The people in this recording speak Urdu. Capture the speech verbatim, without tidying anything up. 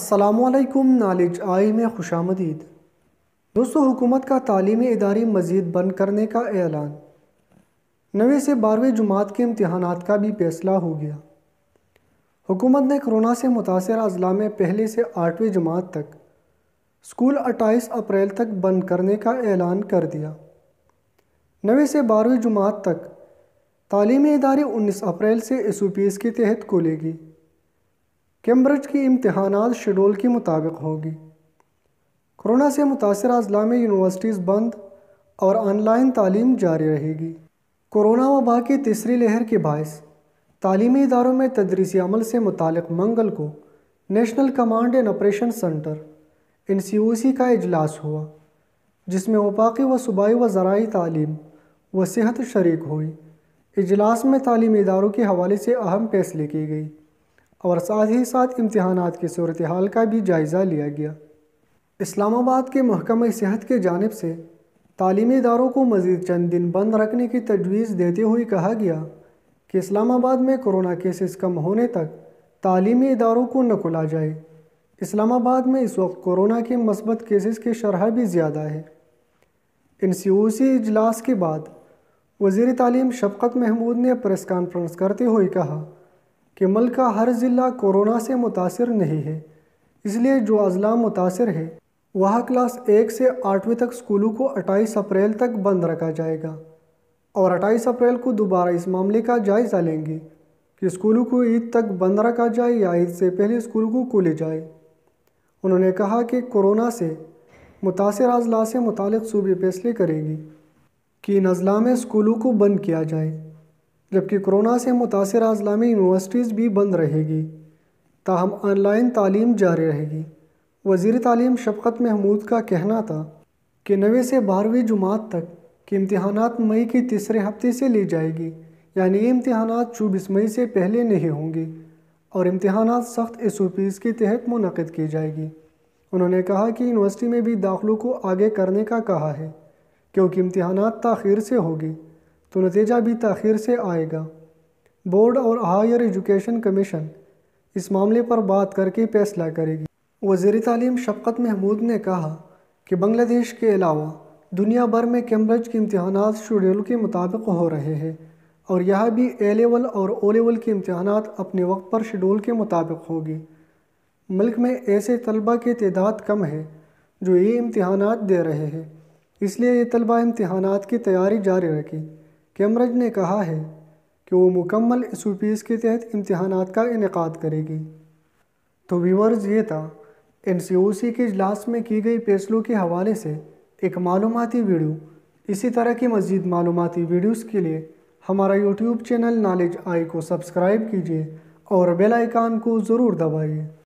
السلام علیکم، نالج آئی میں خوش آمدید۔ دوستو، حکومت کا تعلیمی ادارے مزید بند کرنے کا اعلان۔ نویں سے بارہویں جماعت کے امتحانات کا بھی فیصلہ ہو گیا۔ حکومت نے کورونا سے متاثرہ اضلاع میں پہلے سے آٹھویں جماعت تک اسکول اٹھائیس اپریل تک بند کرنے کا اعلان کر دیا۔ نویں سے بارہویں جماعت تک تعلیمی ادارے انیس اپریل سے ایس او پیز کے تحت کھولے گی۔ کیمبرج کی امتحانات شیڈول کے مطابق ہوگی۔ کورونا سے متاثرہ اضلاع میں یونیورسٹیز بند اور آن لائن تعلیم جاری رہے گی۔ کورونا وبا کی تیسری لہر کے باعث تعلیمی اداروں میں تدریسی عمل سے متعلق منگل کو national command and operation centre N C O C کا اجلاس ہوا، جس میں وفاقی و صوبائی وزرائے تعلیم و صحت شریک ہوئی۔ اجلاس میں تعلیمی اداروں کے حوالے سے اہم فیصلے کیے گئے اور ساتھ ہی ساتھ امتحانات کی صورتحال کا بھی جائزہ لیا گیا۔ اسلام آباد کے محکمہ صحت کی جانب سے تعلیمی اداروں کو مزید چند دن بند رکھنے کی تجویز دیتے ہوئے کہا گیا کہ اسلام آباد میں کورونا کیسز کم ہونے تک تعلیمی اداروں کو نہ کھولا جائے۔ اسلام آباد میں اس وقت کورونا کے مثبت کیسز کی شرح بھی زیادہ ہے۔ این سی او سی اجلاس کے بعد وزیر تعلیم شفقت محمود نے پریس کانفرنس کرتے ہوئے کہا کہ ملک کا ہر ضلع کورونا سے متاثر نہیں ہے، اس لیے جو اضلاع متاثر ہے وہاں کلاس ایک سے آٹھویں تک اسکولوں کو اٹھائیس اپریل تک بند رکھا جائے گا، اور اٹھائیس اپریل کو دوبارہ اس معاملے کا جائزہ لیں گے کہ اسکولوں کو عید تک بند رکھا جائے یا عید سے پہلے اسکولوں کو کھولے جائے۔ انہوں نے کہا کہ کورونا سے متاثرہ اضلاع سے متعلق صوبے فیصلے کرے گی کہ ان اضلاع میں اسکولوں کو بند کیا جائے، جبکہ کورونا سے متاثرہ اضلاع میں یونیورسٹیز بھی بند رہے گی، تاہم آن لائن تعلیم جاری رہے گی۔ وزیر تعلیم شفقت محمود کا کہنا تھا کہ نویں سے بارہویں جماعت تک کے امتحانات مئی کے تیسرے ہفتے سے لی جائے گی، یعنی یہ امتحانات چوبیس مئی سے پہلے نہیں ہوں گے اور امتحانات سخت ایس او پیز کے تحت منعقد کی جائے گی۔ انہوں نے کہا کہ یونیورسٹی میں بھی داخلوں کو آگے کرنے کا کہا ہے، کیونکہ امتحانات تاخیر سے ہوگی تو نتیجہ بھی تاخیر سے آئے گا۔ بورڈ اور ہائر ایجوکیشن کمیشن اس معاملے پر بات کر کے فیصلہ کرے گی۔ وزیر تعلیم شفقت محمود نے کہا کہ بنگلہ دیش کے علاوہ دنیا بھر میں کیمبرج کے امتحانات شیڈول کے مطابق ہو رہے ہیں، اور یہاں بھی اے لیول اور او لیول کے امتحانات اپنے وقت پر شیڈول کے مطابق ہوگی۔ ملک میں ایسے طلبہ کی تعداد کم ہے جو یہ امتحانات دے رہے ہیں، اس لیے یہ طلبہ امتحانات کی تیاری جاری رکھیں۔ کیمبرج نے کہا ہے کہ وہ مکمل ایس او پیز کے تحت امتحانات کا انعقاد کرے گی۔ تو ویورز، یہ تھا این سی او سی کے اجلاس میں کی گئی فیصلوں کے حوالے سے ایک معلوماتی ویڈیو۔ اسی طرح کی مزید معلوماتی ویڈیوز کے لیے ہمارا یوٹیوب چینل نالج آئی کو سبسکرائب کیجیے اور بیل آئیکن کو ضرور دبائیے۔